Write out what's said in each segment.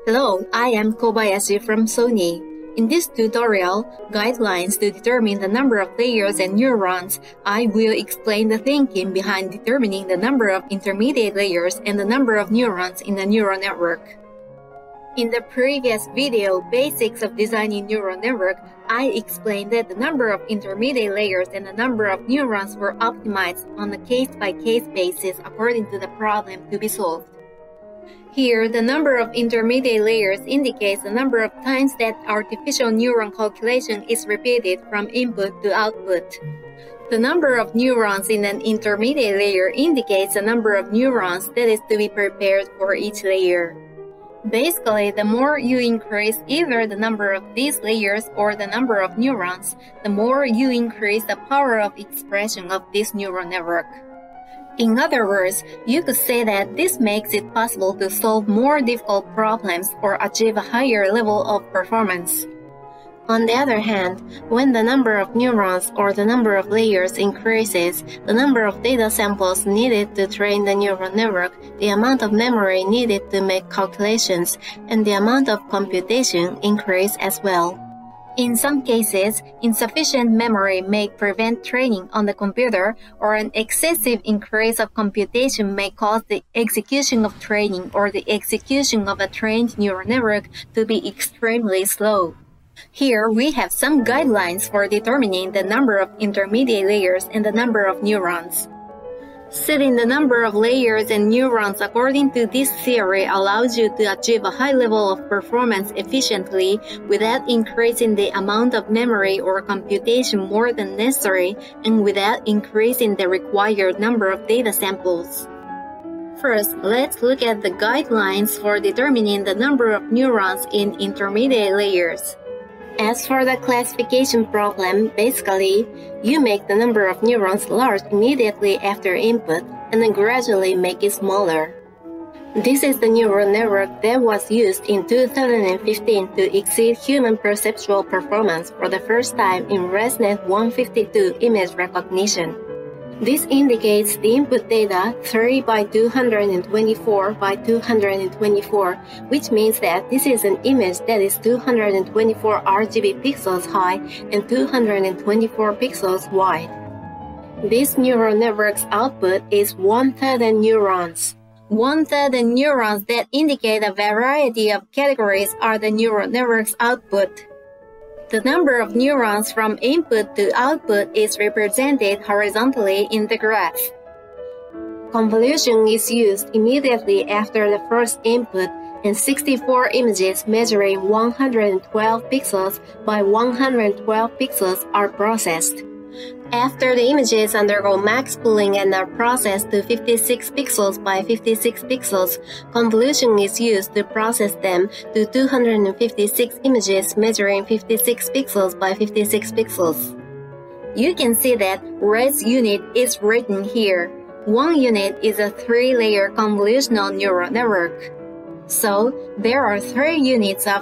Hello, I am Kobayashi from Sony. In this tutorial, Guidelines to determine the number of layers and neurons, I will explain the thinking behind determining the number of intermediate layers and the number of neurons in a neural network. In the previous video, Basics of Designing Neural Network, I explained that the number of intermediate layers and the number of neurons were optimized on a case-by-case basis according to the problem to be solved. Here, the number of intermediate layers indicates the number of times that artificial neuron calculation is repeated from input to output. The number of neurons in an intermediate layer indicates the number of neurons that is to be prepared for each layer. Basically, the more you increase either the number of these layers or the number of neurons, the more you increase the power of expression of this neural network. In other words, you could say that this makes it possible to solve more difficult problems or achieve a higher level of performance. On the other hand, when the number of neurons or the number of layers increases, the number of data samples needed to train the neural network, the amount of memory needed to make calculations, and the amount of computation increase as well. In some cases, insufficient memory may prevent training on the computer, or an excessive increase of computation may cause the execution of training or the execution of a trained neural network to be extremely slow. Here, we have some guidelines for determining the number of intermediate layers and the number of neurons. Setting the number of layers and neurons according to this theory allows you to achieve a high level of performance efficiently without increasing the amount of memory or computation more than necessary and without increasing the required number of data samples. First, let's look at the guidelines for determining the number of neurons in intermediate layers. As for the classification problem, basically, you make the number of neurons large immediately after input and then gradually make it smaller. This is the neural network that was used in 2015 to exceed human perceptual performance for the first time in ResNet 152 image recognition. This indicates the input data 30 by 224 by 224, which means that this is an image that is 224 RGB pixels high and 224 pixels wide. This neural network's output is 1,000 neurons. 1,000 neurons that indicate a variety of categories are the neural network's output. The number of neurons from input to output is represented horizontally in the graph. Convolution is used immediately after the first input, and 64 images measuring 112 pixels by 112 pixels are processed. After the images undergo max pooling and are processed to 56 pixels by 56 pixels, convolution is used to process them to 256 images measuring 56 pixels by 56 pixels. You can see that res unit is written here. One unit is a 3-layer convolutional neural network. So, there are 3 units of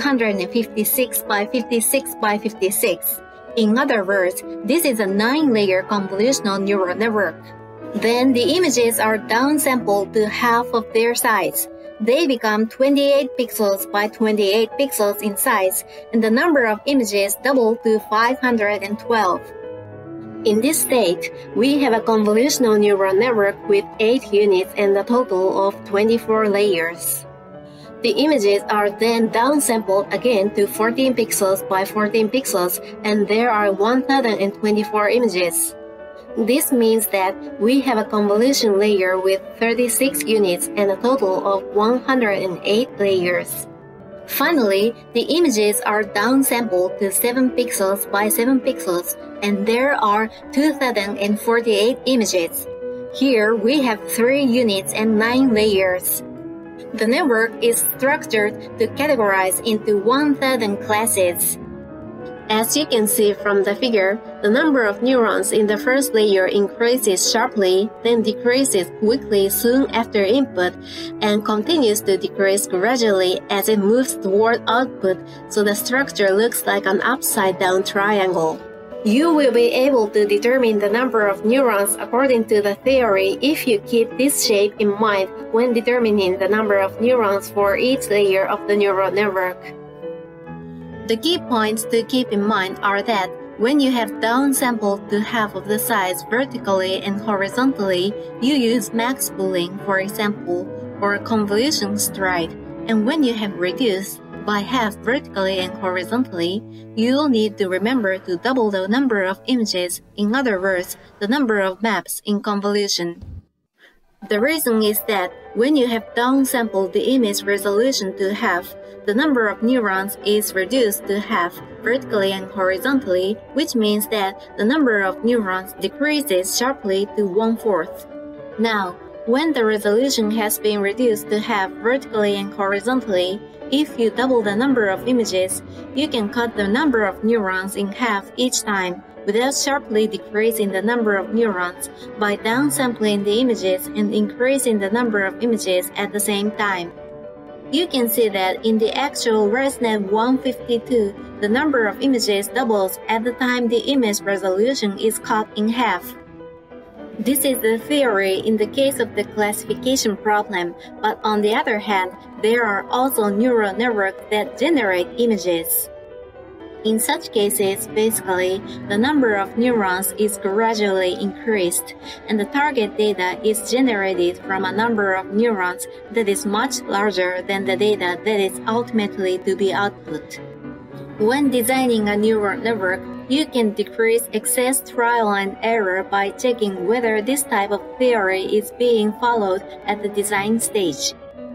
256 by 56 by 56. In other words, this is a 9-layer convolutional neural network. Then the images are downsampled to half of their size. They become 28 pixels by 28 pixels in size, and the number of images double to 512. In this state, we have a convolutional neural network with 8 units and a total of 24 layers. The images are then downsampled again to 14 pixels by 14 pixels, and there are 1,024 images. This means that we have a convolution layer with 36 units and a total of 108 layers. Finally, the images are downsampled to 7 pixels by 7 pixels, and there are 2,048 images. Here we have 3 units and 9 layers. The network is structured to categorize into 1,000 classes. As you can see from the figure, the number of neurons in the first layer increases sharply, then decreases quickly soon after input, and continues to decrease gradually as it moves toward output, so the structure looks like an upside-down triangle. You will be able to determine the number of neurons according to the theory if you keep this shape in mind when determining the number of neurons for each layer of the neural network. The key points to keep in mind are that when you have downsampled to half of the size vertically and horizontally, you use max pooling, for example, or convolution stride, and when you have reduced by half vertically and horizontally, you'll need to remember to double the number of images, in other words, the number of maps in convolution. The reason is that when you have downsampled the image resolution to half, the number of neurons is reduced to half vertically and horizontally, which means that the number of neurons decreases sharply to 1/4. Now, when the resolution has been reduced to half vertically and horizontally, if you double the number of images, you can cut the number of neurons in half each time without sharply decreasing the number of neurons by downsampling the images and increasing the number of images at the same time. You can see that in the actual ResNet 152, the number of images doubles at the time the image resolution is cut in half. This is the theory in the case of the classification problem, but on the other hand, there are also neural networks that generate images. In such cases, basically, the number of neurons is gradually increased, and the target data is generated from a number of neurons that is much larger than the data that is ultimately to be output. When designing a neural network, you can decrease excess trial and error by checking whether this type of theory is being followed at the design stage.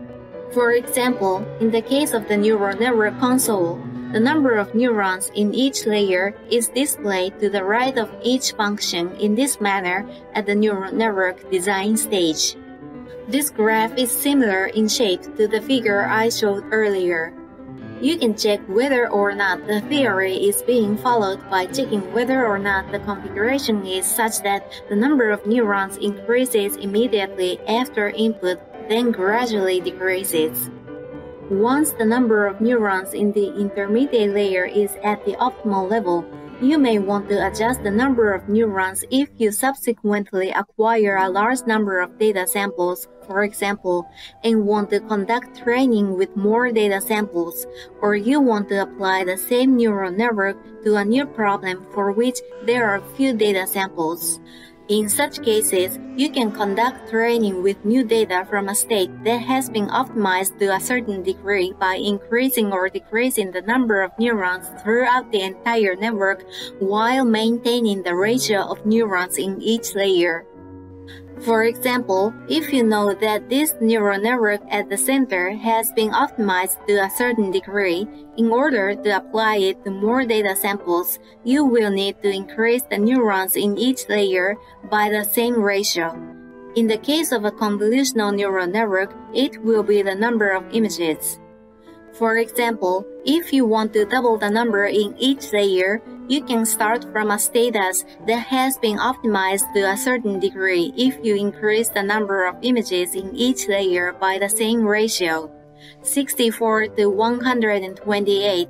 For example, in the case of the neural network console, the number of neurons in each layer is displayed to the right of each function in this manner at the neural network design stage. This graph is similar in shape to the figure I showed earlier. You can check whether or not the theory is being followed by checking whether or not the configuration is such that the number of neurons increases immediately after input, then gradually decreases. Once the number of neurons in the intermediate layer is at the optimal level, you may want to adjust the number of neurons if you subsequently acquire a large number of data samples, for example, and want to conduct training with more data samples, or you want to apply the same neural network to a new problem for which there are few data samples. In such cases, you can conduct training with new data from a state that has been optimized to a certain degree by increasing or decreasing the number of neurons throughout the entire network while maintaining the ratio of neurons in each layer. For example, if you know that this neural network at the center has been optimized to a certain degree, in order to apply it to more data samples, you will need to increase the neurons in each layer by the same ratio. In the case of a convolutional neural network, it will be the number of images. For example, if you want to double the number in each layer, you can start from a status that has been optimized to a certain degree if you increase the number of images in each layer by the same ratio, 64 to 128,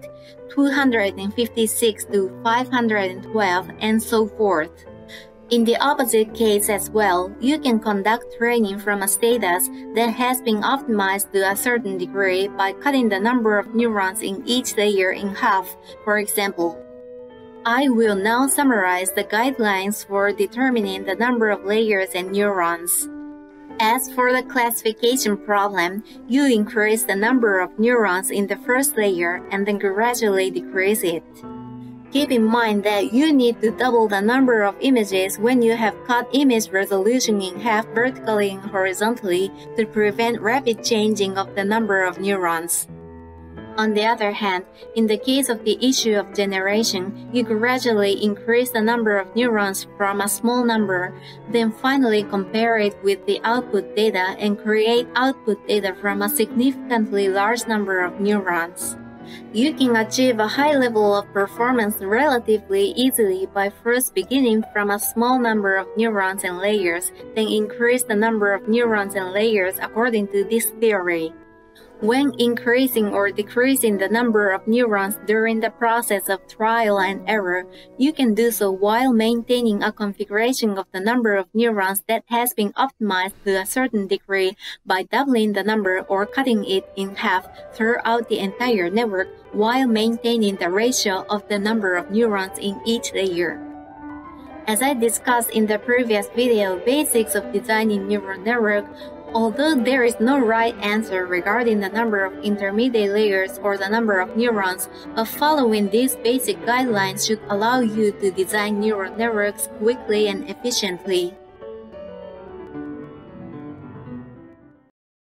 256 to 512, and so forth. In the opposite case as well, you can conduct training from a status that has been optimized to a certain degree by cutting the number of neurons in each layer in half, for example. I will now summarize the guidelines for determining the number of layers and neurons. As for the classification problem, you increase the number of neurons in the first layer and then gradually decrease it. Keep in mind that you need to double the number of images when you have cut image resolution in half vertically and horizontally to prevent rapid changing of the number of neurons. On the other hand, in the case of the issue of generation, you gradually increase the number of neurons from a small number, then finally compare it with the output data and create output data from a significantly large number of neurons. You can achieve a high level of performance relatively easily by first beginning from a small number of neurons and layers, then increase the number of neurons and layers according to this theory. When increasing or decreasing the number of neurons during the process of trial and error, you can do so while maintaining a configuration of the number of neurons that has been optimized to a certain degree by doubling the number or cutting it in half throughout the entire network while maintaining the ratio of the number of neurons in each layer. As I discussed in the previous video, basics of designing neural network, although there is no right answer regarding the number of intermediate layers or the number of neurons, but following these basic guidelines should allow you to design neural networks quickly and efficiently.